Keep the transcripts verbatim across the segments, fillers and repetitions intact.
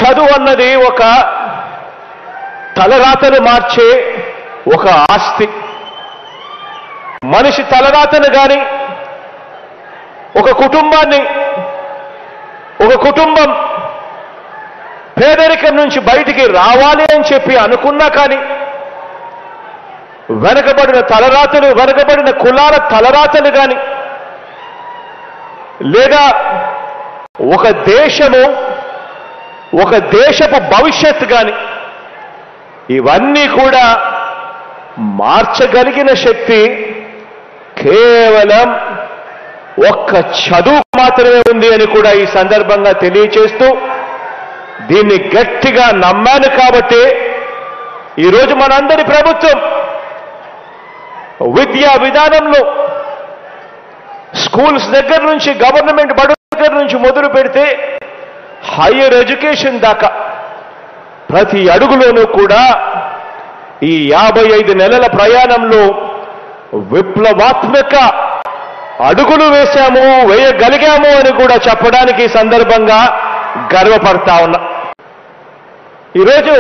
చదువు అన్నది ఒక తలరాతను మార్చే ఒక ఆస్తి. మనిషి తలరాతను గాని ఒక కుటుంబాన్ని ఒక కుటుంబం పేదరికం నుంచి బయటికి రావాలి అని చెప్పి అనుకున్నా కానీ వెనకబడిన తలరాతలు వెనకబడిన కులాల తలరాతలు కానీ లేదా ఒక దేశము ఒక దేశపు భవిష్యత్తు కానీ ఇవన్నీ కూడా మార్చగలిగిన శక్తి కేవలం ఒక్క చదువు మాత్రమే ఉంది అని కూడా ఈ సందర్భంగా తెలియచేస్తూ దీన్ని గట్టిగా నమ్మాను కాబట్టి ఈరోజు మనందరి ప్రభుత్వం విద్యా విధానంలో స్కూల్స్ దగ్గర నుంచి గవర్నమెంట్ బడుల దగ్గర నుంచి మొదలు పెడితే హైయర్ ఎడ్యుకేషన్ దాకా ప్రతి అడుగులోనూ కూడా ఈ యాభై ఐదు నెలల ప్రయాణంలో విప్లవాత్మక అడుగులు వేశాము వేయగలిగాము అని కూడా చెప్పడానికి ఈ సందర్భంగా గర్వపడతా ఉన్నా. ఈరోజు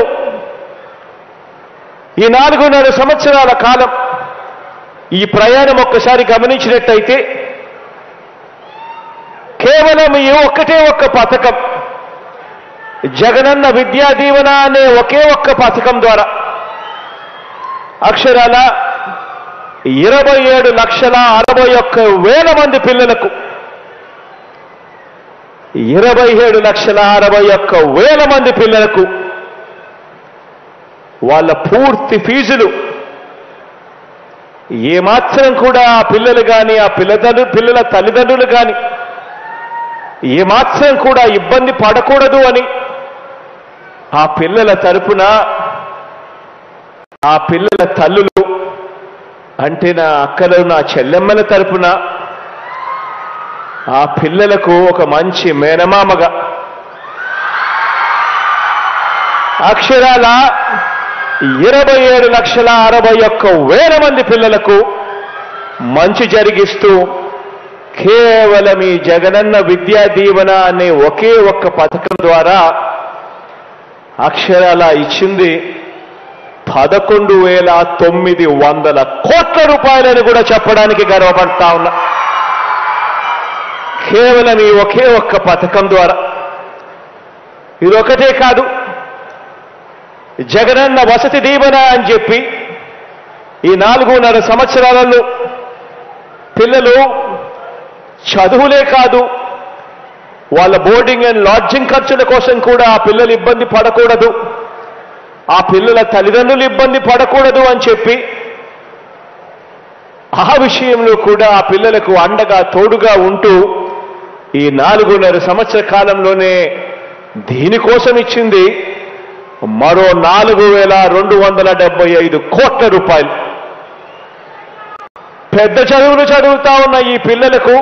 ఈ నాలుగున్నర సంవత్సరాల కాలం ఈ ప్రయాణం ఒక్కసారి గమనించినట్టయితే కేవలం ఈ ఒక్కటే ఒక్క పథకం జగనన్న విద్యా దీవెన అనే ఒకే ఒక్క పథకం ద్వారా అక్షరాల ఇరవై ఏడు లక్షల అరవై ఒక్క వేల మంది పిల్లలకు ఇరవై ఏడు లక్షల అరవై ఒక్క వేల మంది పిల్లలకు వాళ్ళ పూర్తి ఫీజులు ఏమాత్రం కూడా ఆ పిల్లలు కానీ ఆ పిల్లలు పిల్లల తల్లిదండ్రులు కానీ ఏమాత్రం కూడా ఇబ్బంది పడకూడదు అని ఆ పిల్లల తరపున ఆ పిల్లల తల్లులు అంటే నా అక్కలు నా చెల్లెమ్మల తరపున ఆ పిల్లలకు ఒక మంచి మేనమామగా అక్షరాల ఇరవై ఏడు లక్షల అరవై ఒక్క వేల మంది పిల్లలకు మంచి జరిగిస్తూ కేవలం ఈ జగనన్న విద్యా దీవెన అనే ఒకే ఒక్క పథకం ద్వారా అక్షరాల ఇచ్చింది పదకొండు వేల తొమ్మిది వందల కోట్ల రూపాయలని కూడా చెప్పడానికి గర్వపడతా ఉన్నా. కేవలం ఈ ఒకే ఒక్క పథకం ద్వారా. ఇది ఒకటే కాదు, జగనన్న వసతి దీవెన అని చెప్పి ఈ నాలుగున్నర సంవత్సరాలలో పిల్లలు చదువులే కాదు వాళ్ళ బోర్డింగ్ అండ్ లాడ్జింగ్ ఖర్చుల కోసం కూడా ఆ పిల్లలు ఇబ్బంది పడకూడదు, ఆ పిల్లల తల్లిదండ్రులు ఇబ్బంది పడకూడదు అని చెప్పి ఆ విషయంలో కూడా ఆ పిల్లలకు అండగా తోడుగా ఉంటూ ఈ నాలుగున్నర సంవత్సర కాలంలోనే దీనికోసం ఇచ్చింది మరో నాలుగు వేల రెండు వందల డెబ్బై ఐదు కోట్ల రూపాయలు. పెద్ద చదువులు చదువుతా ఉన్న ఈ పిల్లలకు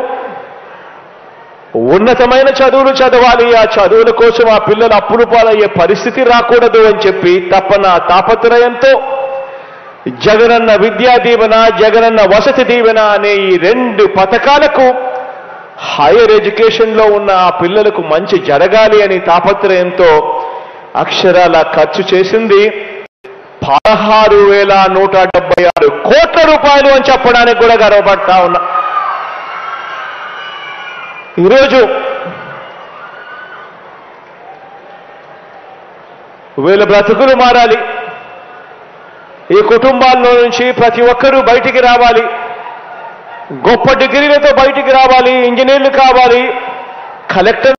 ఉన్నతమైన చదువులు చదవాలి, ఆ చదువుల కోసం ఆ పిల్లలు అప్పులు పాలయ్యే పరిస్థితి రాకూడదు అని చెప్పి తపన తాపత్రయంతో జగనన్న విద్యా దీవెన జగనన్న వసతి దీవెన అనే ఈ రెండు పథకాలకు హైయర్ ఎడ్యుకేషన్లో ఉన్న ఆ పిల్లలకు మంచి జరగాలి అని తాపత్రయంతో అక్షరాల ఖర్చు చేసింది పదహారు వేల నూట డెబ్బై ఆరు కోట్ల రూపాయలు అని చెప్పడానికి కూడా గర్వపడతా ఉన్నా. ఈరోజు వీళ్ళ బ్రతుకులు మారాలి, ఈ కుటుంబాల్లో నుంచి ప్రతి ఒక్కరూ బయటికి రావాలి, గొప్ప డిగ్రీలతో బయటికి రావాలి, ఇంజనీర్లు కావాలి, కలెక్టర్